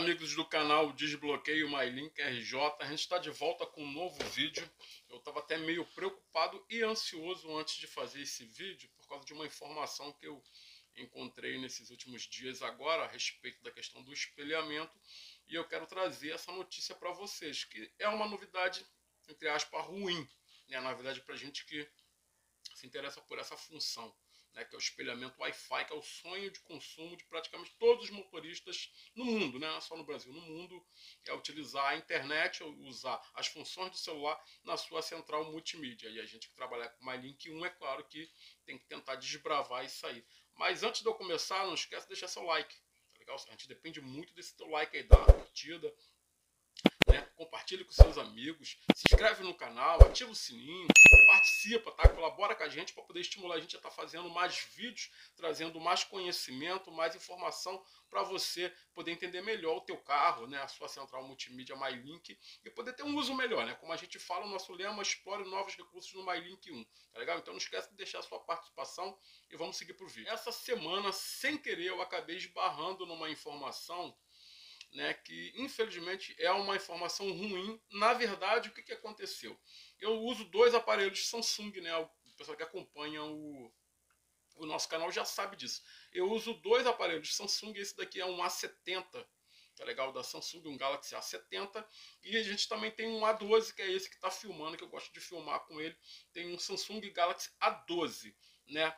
amigos do canal Desbloqueio MyLink RJ, a gente está de volta com um novo vídeo. Eu estava até meio preocupado e ansioso antes de fazer esse vídeo por causa de uma informação que eu encontrei nesses últimos dias agora a respeito da questão do espelhamento, e eu quero trazer essa notícia para vocês, que é uma novidade, entre aspas, ruim, né? Na verdade, para gente que se interessa por essa função, né, que é o espelhamento Wi-Fi, que é o sonho de consumo de praticamente todos os motoristas no mundo, né, não só no Brasil, no mundo, é utilizar a internet, usar as funções do celular na sua central multimídia. E a gente que trabalha com MyLink 1, é claro que tem que tentar desbravar isso aí. Mas antes de eu começar, não esquece de deixar seu like, tá legal? A gente depende muito desse teu like aí, da curtida, né? Compartilhe com seus amigos, se inscreve no canal, ativa o sininho, participa, tá? Colabora com a gente para poder estimular a gente a estar fazendo mais vídeos, trazendo mais conhecimento, mais informação para você poder entender melhor o teu carro, né? A sua central multimídia MyLink, e poder ter um uso melhor, né? Como a gente fala, o nosso lema: explore novos recursos no MyLink 1, tá legal? Então não esquece de deixar a sua participação e vamos seguir pro vídeo. Essa semana, sem querer, eu acabei esbarrando numa informação, né, que infelizmente é uma informação ruim. Na verdade, o que aconteceu? Eu uso dois aparelhos Samsung, né? O pessoal que acompanha o nosso canal já sabe disso. Eu uso dois aparelhos Samsung, esse daqui é um A70, tá legal, da Samsung, um Galaxy A70, e a gente também tem um A12, que é esse que está filmando, que eu gosto de filmar com ele. Tem um Samsung Galaxy A12, né?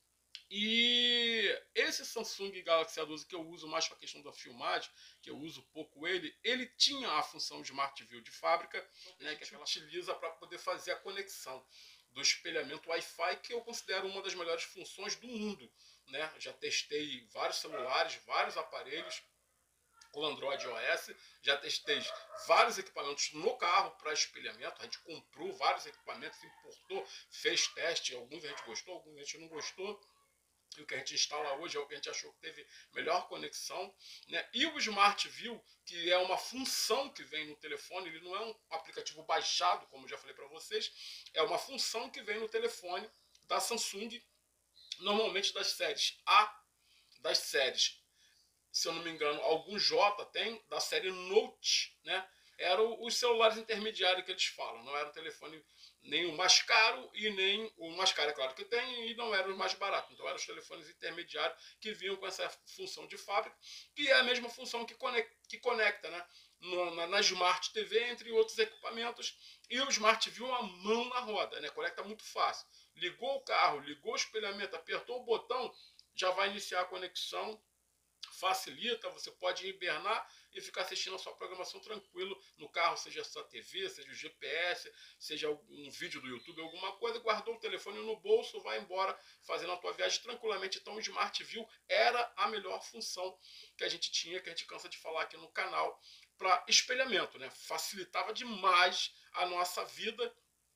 E esse Samsung Galaxy A12 que eu uso mais para a questão da filmagem, que eu uso pouco ele tinha a função de Smart View de fábrica, né, que a gente utiliza para poder fazer a conexão do espelhamento Wi-Fi, que eu considero uma das melhores funções do mundo, né? Já testei vários celulares, vários aparelhos com Android OS, já testei vários equipamentos no carro para espelhamento. A gente comprou vários equipamentos, importou, fez teste, alguns a gente gostou, alguns a gente não gostou. E o que a gente instala hoje é o que a gente achou que teve melhor conexão, né? E o Smart View, que é uma função que vem no telefone, ele não é um aplicativo baixado, como já falei para vocês, é uma função que vem no telefone da Samsung, normalmente das séries A, das séries, se eu não me engano, algum J tem, da série Note, né? Eram os celulares intermediários que eles falam, não era o telefone nem o mais caro e nem o mais caro, é claro que tem, e não eram os mais baratos. Então eram os telefones intermediários que vinham com essa função de fábrica, que é a mesma função que conecta, né? Na Smart TV, entre outros equipamentos. E o Smart View, a mão na roda, né? Conecta muito fácil. Ligou o carro, ligou o espelhamento, apertou o botão, já vai iniciar a conexão. Facilita, você pode hibernar e ficar assistindo a sua programação tranquilo no carro, seja a sua TV, seja o GPS, seja um vídeo do YouTube, alguma coisa. Guardou o telefone no bolso, vai embora fazendo a tua viagem tranquilamente. Então o Smart View era a melhor função que a gente tinha, que a gente cansa de falar aqui no canal, para espelhamento, né? Facilitava demais a nossa vida,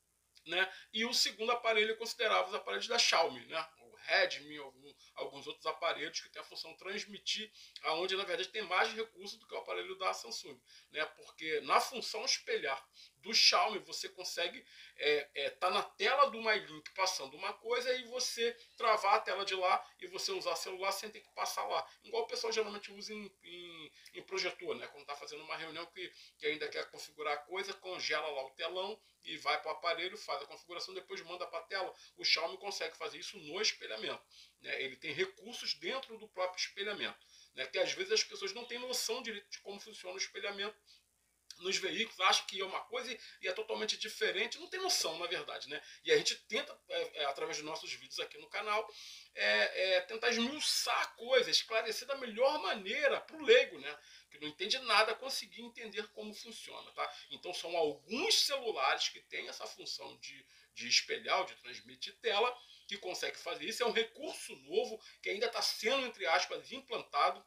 né? E o segundo aparelho eu considerava os aparelhos da Xiaomi, né? O Redmi, alguns outros aparelhos que tem a função transmitir, aonde na verdade tem mais recursos do que o aparelho da Samsung, né? Porque na função espelhar do Xiaomi você consegue tá na tela do MyLink passando uma coisa e você travar a tela de lá e você usar celular sem ter que passar lá, igual o pessoal geralmente usa em projetor, né? Quando está fazendo uma reunião que ainda quer configurar a coisa, congela lá o telão e vai para o aparelho, faz a configuração, depois manda para a tela. O Xiaomi consegue fazer isso no espelhamento, né? Ele tem recursos dentro do próprio espelhamento, né? Que às vezes as pessoas não têm noção de como funciona o espelhamento nos veículos, acham que é uma coisa e é totalmente diferente, não tem noção, na verdade, né? E a gente tenta, através dos nossos vídeos aqui no canal, tentar esmiuçar a coisa, esclarecer da melhor maneira para o leigo, né? Que não entende nada, conseguir entender como funciona, tá? Então são alguns celulares que têm essa função de espelhar ou de transmitir tela, que consegue fazer isso. É um recurso novo que ainda está sendo, entre aspas, implantado.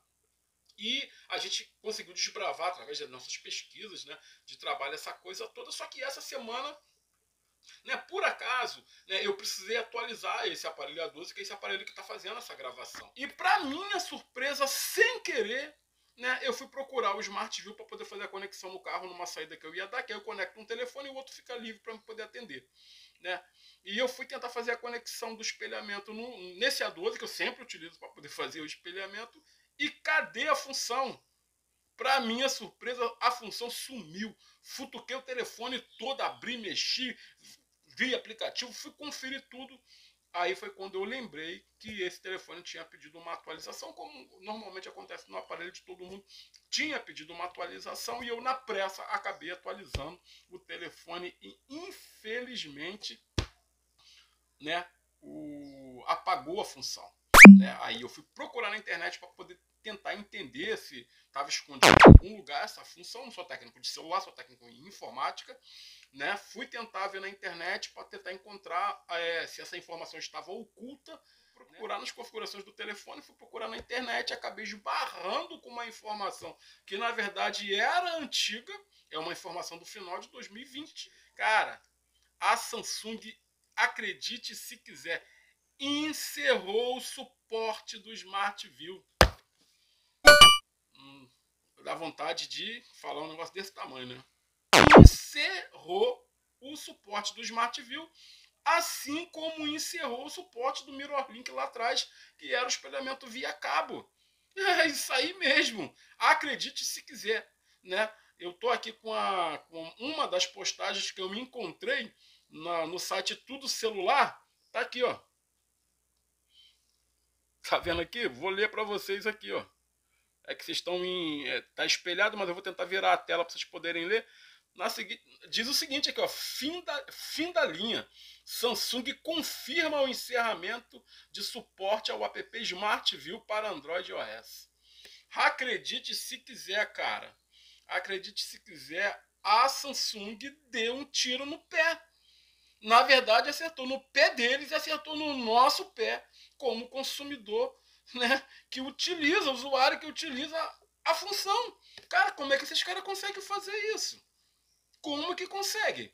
E a gente conseguiu desbravar através das nossas pesquisas, né, de trabalho, essa coisa toda. Só que essa semana, né, por acaso, né, eu precisei atualizar esse aparelho A12, que é esse aparelho que está fazendo essa gravação. E para minha surpresa, sem querer, né, eu fui procurar o Smart View para poder fazer a conexão no carro numa saída que eu ia dar, que aí eu conecto um telefone e o outro fica livre para eu poder atender, né? E eu fui tentar fazer a conexão do espelhamento nesse A12, que eu sempre utilizo para poder fazer o espelhamento, e cadê a função? Para minha surpresa, a função sumiu. Futuquei o telefone todo, abri, mexi, vi aplicativo, fui conferir tudo. Aí foi quando eu lembrei que esse telefone tinha pedido uma atualização, como normalmente acontece no aparelho de todo mundo. Tinha pedido uma atualização e eu, na pressa, acabei atualizando o telefone e, infelizmente, né, apagou a função. Né? Aí eu fui procurar na internet para poder tentar entender se estava escondido em algum lugar essa função. Não sou técnico de celular, sou técnico em informática. Né? Fui tentar ver na internet para tentar encontrar se essa informação estava oculta. Procurar nas configurações do telefone, fui procurar na internet, acabei esbarrando com uma informação que na verdade era antiga, é uma informação do final de 2020. Cara, a Samsung, acredite se quiser, encerrou o suporte do Smart View. Dá vontade de falar um negócio desse tamanho, né? Encerrou o suporte do Smart View, assim como encerrou o suporte do MirrorLink lá atrás, que era o espelhamento via cabo. É isso aí mesmo. Acredite se quiser, né? Eu tô aqui com uma das postagens que eu me encontrei no site Tudo Celular. Tá aqui, ó. Tá vendo aqui? Vou ler para vocês aqui, ó. É que vocês estão tá espelhado, mas eu vou tentar virar a tela para vocês poderem ler. Diz o seguinte aqui, ó, fim da linha. Samsung confirma o encerramento de suporte ao app Smart View para Android e iOS. Acredite se quiser, cara. Acredite se quiser, a Samsung deu um tiro no pé. Na verdade, acertou no pé deles e acertou no nosso pé, como consumidor, né, que utiliza, usuário que utiliza a função. Cara, como é que esses caras conseguem fazer isso? Como que consegue?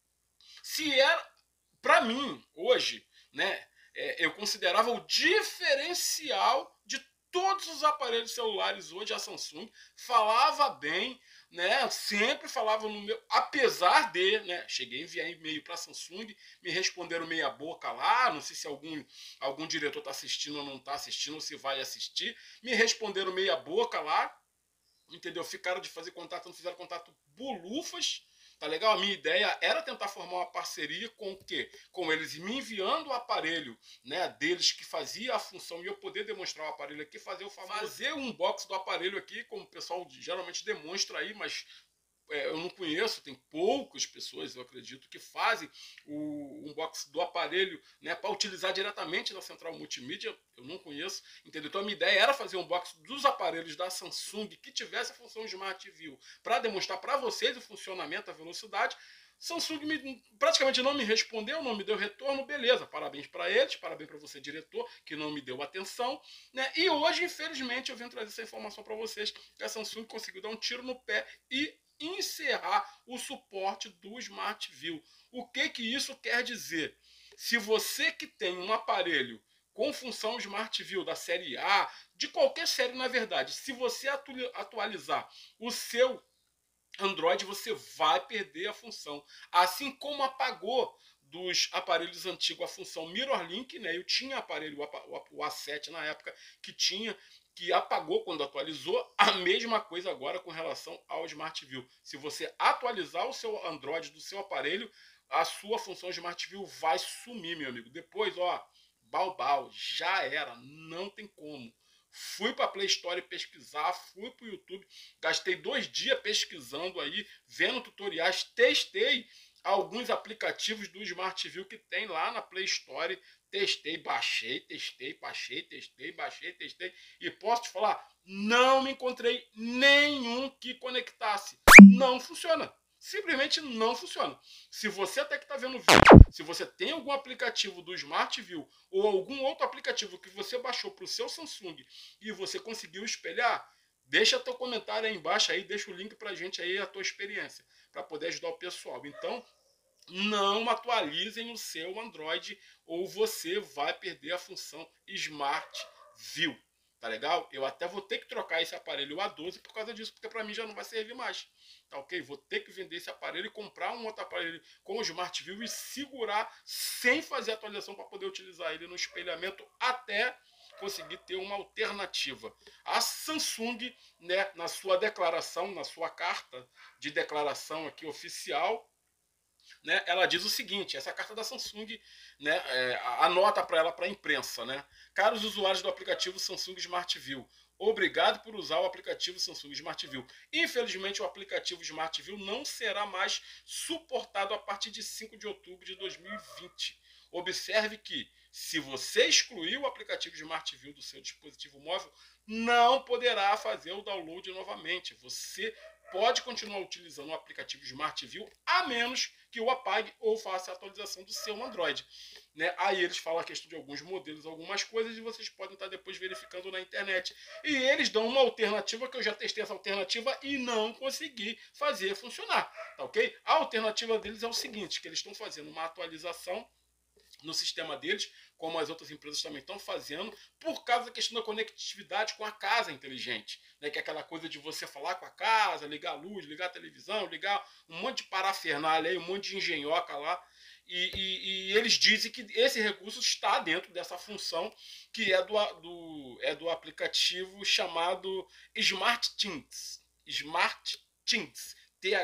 Se era, para mim, hoje, né, eu considerava o diferencial de todos os aparelhos celulares hoje, a Samsung falava bem, né? Sempre falava no meu, apesar de, né? Cheguei a enviar e-mail para a Samsung, me responderam meia boca lá, não sei se algum diretor está assistindo ou não está assistindo, ou se vai assistir, me responderam meia boca lá, entendeu? Ficaram de fazer contato, não fizeram contato bulufas. Tá legal? A minha ideia era tentar formar uma parceria com o quê? Com eles me enviando o aparelho, né, deles que fazia a função e eu poder demonstrar o aparelho aqui, fazer um unboxing do aparelho aqui, como o pessoal geralmente demonstra aí, mas eu não conheço, tem poucas pessoas, eu acredito, que fazem o unboxing do aparelho, né, para utilizar diretamente na central multimídia. Eu não conheço, entendeu? Então a minha ideia era fazer um unboxing dos aparelhos da Samsung que tivesse a função Smart View para demonstrar para vocês o funcionamento, a velocidade. Samsung praticamente não me respondeu, não me deu retorno, beleza, parabéns para eles, parabéns para você, diretor, que não me deu atenção, né? E hoje, infelizmente, eu vim trazer essa informação para vocês, que a Samsung conseguiu dar um tiro no pé e encerrar o suporte do Smart View. O que isso quer dizer? Se você que tem um aparelho com função Smart View da série A, de qualquer série na verdade, se você atualizar o seu Android, você vai perder a função. Assim como apagou dos aparelhos antigos a função MirrorLink, né? Eu tinha aparelho, o A7 na época, que apagou quando atualizou. A mesma coisa agora com relação ao Smart View. Se você atualizar o seu Android do seu aparelho, a sua função Smart View vai sumir, meu amigo. Depois, ó, balbal, já era, não tem como. Fui para a Play Store pesquisar, fui para o YouTube, gastei 2 dias pesquisando aí, vendo tutoriais, testei alguns aplicativos do Smart View que tem lá na Play Store, testei, baixei, testei, baixei, testei, baixei, testei, e posso te falar, não me encontrei nenhum que conectasse. Não funciona. Simplesmente não funciona. Se você até que está vendo o vídeo, se você tem algum aplicativo do Smart View ou algum outro aplicativo que você baixou para o seu Samsung e você conseguiu espelhar, deixa teu comentário aí embaixo, aí deixa o link para a gente aí, a tua experiência, para poder ajudar o pessoal. Então, não atualizem o seu Android ou você vai perder a função Smart View. Tá legal? Eu até vou ter que trocar esse aparelho A12 por causa disso, porque para mim já não vai servir mais. Tá ok? Vou ter que vender esse aparelho e comprar um outro aparelho com o Smart View e segurar sem fazer atualização para poder utilizar ele no espelhamento até conseguir ter uma alternativa. A Samsung, né, na sua declaração, na sua carta de declaração aqui oficial, né, ela diz o seguinte, essa carta da Samsung, né, anota para ela, para a imprensa, né? Caros usuários do aplicativo Samsung Smart View, obrigado por usar o aplicativo Samsung Smart View. Infelizmente, o aplicativo Smart View não será mais suportado a partir de 5 de outubro de 2020. Observe que, se você excluir o aplicativo Smart View do seu dispositivo móvel, não poderá fazer o download novamente. Você pode continuar utilizando o aplicativo Smart View, a menos que o apague ou faça a atualização do seu Android. Né? Aí eles falam a questão de alguns modelos, algumas coisas, e vocês podem estar depois verificando na internet. E eles dão uma alternativa, que eu já testei essa alternativa e não consegui fazer funcionar. Tá ok? A alternativa deles é o seguinte, que eles estão fazendo uma atualização no sistema deles, como as outras empresas também estão fazendo, por causa da questão da conectividade com a casa inteligente, né? Que é aquela coisa de você falar com a casa, ligar a luz, ligar a televisão, ligar um monte de parafernália aí, um monte de engenhoca lá, e eles dizem que esse recurso está dentro dessa função que é do aplicativo chamado Smart Things. Smart Things.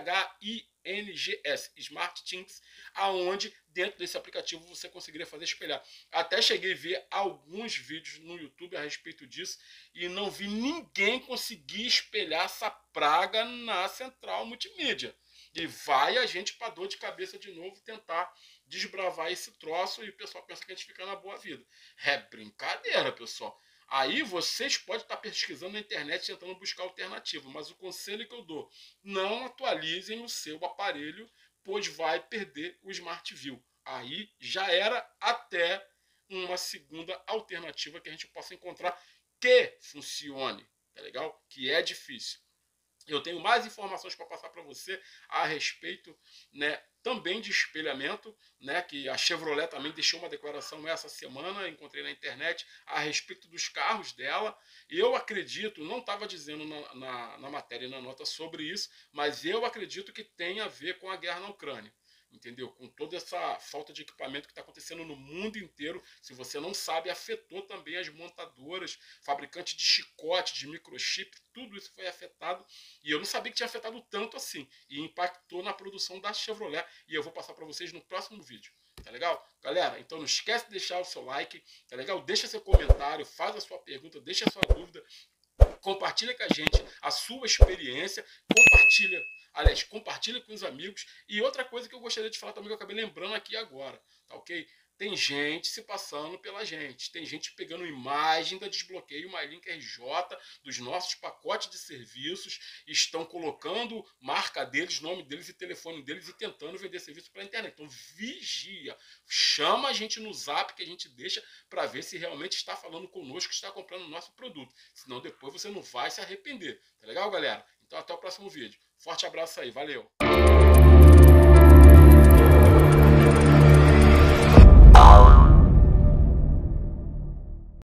THINGS, Smart Things, aonde dentro desse aplicativo você conseguiria fazer espelhar. Até cheguei a ver alguns vídeos no YouTube a respeito disso e não vi ninguém conseguir espelhar essa praga na central multimídia. E vai a gente para dor de cabeça de novo tentar desbravar esse troço e o pessoal pensa que a gente fica na boa vida. É brincadeira, pessoal. Aí vocês podem estar pesquisando na internet tentando buscar alternativa, mas o conselho que eu dou, não atualizem o seu aparelho, pois vai perder o Smart View. Aí já era, até uma segunda alternativa que a gente possa encontrar que funcione, tá legal? Que é difícil. Eu tenho mais informações para passar para você a respeito, né, também de espelhamento, né, que a Chevrolet também deixou uma declaração essa semana, encontrei na internet, a respeito dos carros dela. Eu acredito, não estava dizendo na matéria e na nota sobre isso, mas eu acredito que tem a ver com a guerra na Ucrânia. Entendeu? Com toda essa falta de equipamento que está acontecendo no mundo inteiro, se você não sabe, afetou também as montadoras, fabricantes de chicote, de microchip, tudo isso foi afetado. E eu não sabia que tinha afetado tanto assim. E impactou na produção da Chevrolet. E eu vou passar para vocês no próximo vídeo. Tá legal? Galera, então não esquece de deixar o seu like, tá legal? Deixa seu comentário, faz a sua pergunta, deixa a sua dúvida. Compartilha com a gente a sua experiência, compartilha com os amigos. E outra coisa que eu gostaria de falar também, que eu acabei lembrando aqui agora, tá ok? Tem gente se passando pela gente, tem gente pegando imagem da Desbloqueio MyLink RJ, dos nossos pacotes de serviços, estão colocando marca deles, nome deles e telefone deles e tentando vender serviço pela internet. Então vigia, chama a gente no zap que a gente deixa para ver se realmente está falando conosco, está comprando o nosso produto. Senão depois você não vai se arrepender. Tá legal, galera? Então até o próximo vídeo. Forte abraço aí, valeu!